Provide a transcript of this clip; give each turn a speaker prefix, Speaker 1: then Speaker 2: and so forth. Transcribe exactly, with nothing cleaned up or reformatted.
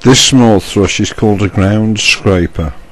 Speaker 1: This small thrush is called a ground scraper.